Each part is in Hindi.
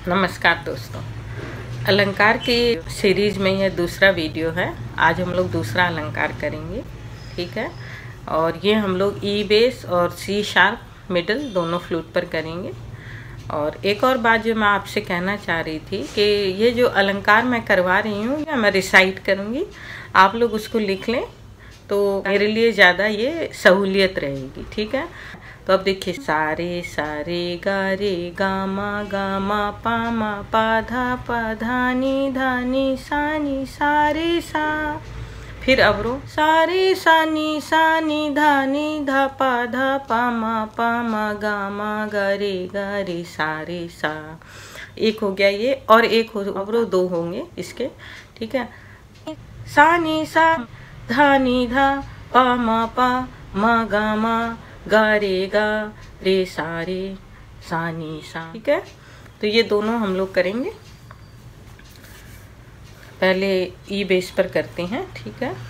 नमस्कार दोस्तों, अलंकार की सीरीज में यह दूसरा वीडियो है। आज हम लोग दूसरा अलंकार करेंगे, ठीक है। और ये हम लोग ई बेस और सी शार्प मिडल दोनों फ्लूट पर करेंगे। और एक और बात जो मैं आपसे कहना चाह रही थी कि ये जो अलंकार मैं करवा रही हूँ या मैं रिसाइट करूँगी, आप लोग उसको लिख लें तो मेरे लिए ज़्यादा ये सहूलियत रहेगी, ठीक है। तो अब देखिए, सारे सारे गा रे गामा गामा पामा पाधा पाधानी धानी सानी सारे सा, फिर अवरोह सारे सानी सानी धानी धा पाधा पामा पामा गामा गा रे सारे सा। एक हो गया ये, और एक हो अवरोह, दो होंगे इसके, ठीक है। सानी सा धानी धा पामा पा मा गामा गा रे सारे सानी सा, ठीक है। तो ये दोनों हम लोग करेंगे। पहले ई बेस पर करते हैं, ठीक है।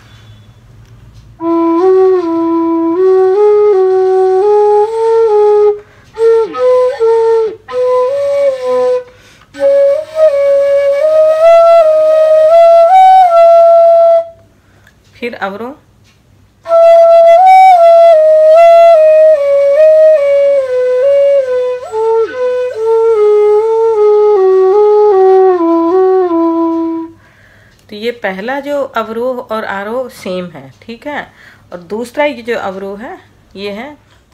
फिर अवरोह, तो ये पहला जो अवरोह और आरोह सेम है, ठीक है। और दूसरा ये जो अवरोह है ये है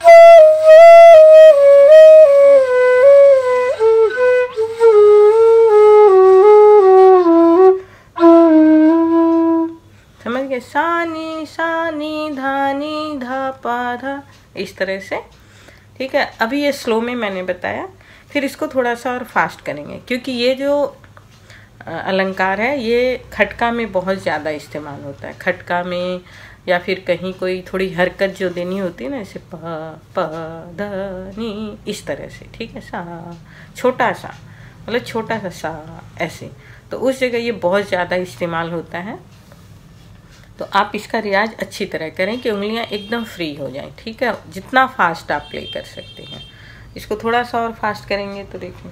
समझ गए, सानी सानी धानी धा पा धा, इस तरह से, ठीक है। अभी ये स्लो में मैंने बताया, फिर इसको थोड़ा सा और फास्ट करेंगे, क्योंकि ये जो अलंकार है ये खटका में बहुत ज़्यादा इस्तेमाल होता है। खटका में या फिर कहीं कोई थोड़ी हरकत जो देनी होती है ना, जैसे प प ध नी, इस तरह से, ठीक है। सा छोटा सा, मतलब छोटा सा सा, ऐसे, तो उस जगह ये बहुत ज़्यादा इस्तेमाल होता है। तो आप इसका रियाज अच्छी तरह करें कि उंगलियां एकदम फ्री हो जाएं, ठीक है। जितना फास्ट आप प्ले कर सकते हैं। इसको थोड़ा सा और फास्ट करेंगे तो देखिए,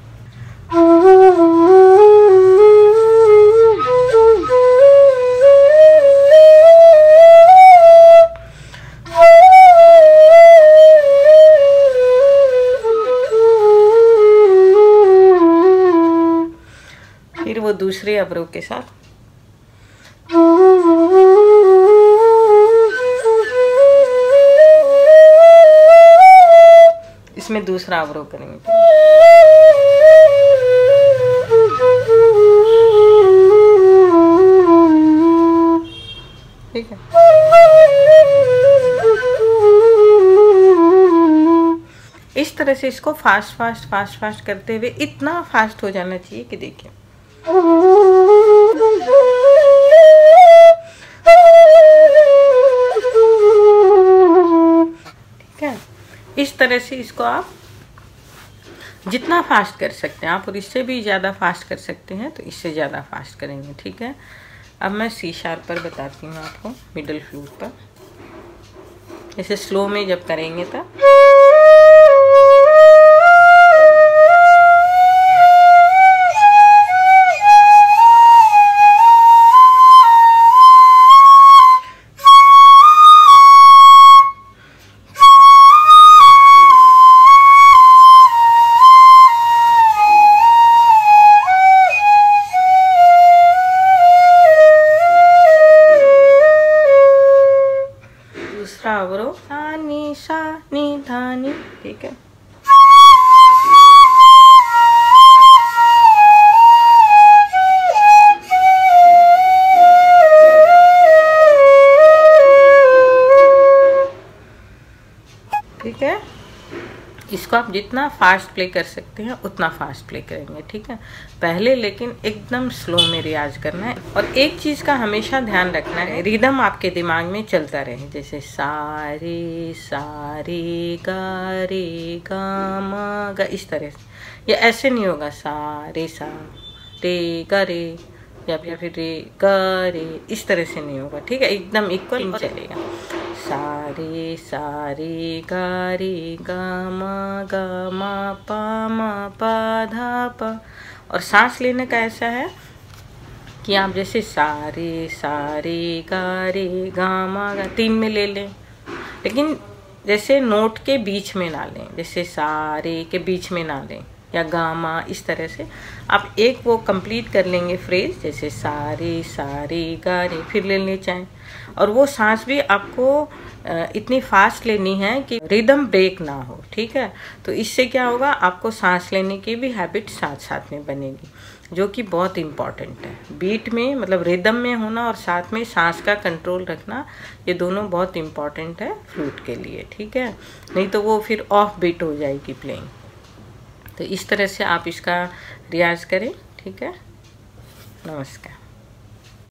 फिर वो दूसरे अवरोह के साथ, इसमें दूसरा अवरोह करेंगे, ठीक है। इस तरह से इसको फास्ट फास्ट फास्ट फास्ट करते हुए इतना फास्ट हो जाना चाहिए कि देखिए, ठीक है। इस तरह से इसको आप जितना फास्ट कर सकते हैं आप, और इससे भी ज़्यादा फास्ट कर सकते हैं तो इससे ज़्यादा फास्ट करेंगे, ठीक है। अब मैं सी शार्प पर बताती हूँ आपको, मिडल फ्लूट पर, जैसे स्लो में जब करेंगे तब, अवरोह सानी सानी धानी, ठीक है। ठीक है, इसको आप जितना फास्ट प्ले कर सकते हैं उतना फास्ट प्ले करेंगे, ठीक है। पहले लेकिन एकदम स्लो में रियाज करना है। और एक चीज़ का हमेशा ध्यान रखना है, रिदम आपके दिमाग में चलता रहे, जैसे सारे सारे गा मा गा, इस तरह से। ये ऐसे नहीं होगा सारे सा रे गा रे, या फिर रे गा रे, इस तरह से नहीं होगा, ठीक है। एकदम इक्वल चलेगा, सा रे सा रे गा मा पा धा पा। और सांस लेने का ऐसा है कि आप जैसे सा रे गा मा गा 3 में ले लें, लेकिन जैसे नोट के बीच में ना लें, जैसे सा रे के बीच में ना लें या गामा। इस तरह से आप एक वो कंप्लीट कर लेंगे फ्रेज, जैसे सा रे गा रे, फिर ले लें चाहें। और वो सांस भी आपको इतनी फास्ट लेनी है कि रिदम ब्रेक ना हो, ठीक है। तो इससे क्या होगा, आपको सांस लेने की भी हैबिट साथ साथ में बनेगी, जो कि बहुत इम्पॉर्टेंट है। बीट में मतलब रिदम में होना और साथ में सांस का कंट्रोल रखना, ये दोनों बहुत इम्पॉर्टेंट है फ्लूट के लिए, ठीक है। नहीं तो वो फिर ऑफ बीट हो जाएगी प्लेइंग। तो इस तरह से आप इसका रियाज करें, ठीक है। नमस्कार।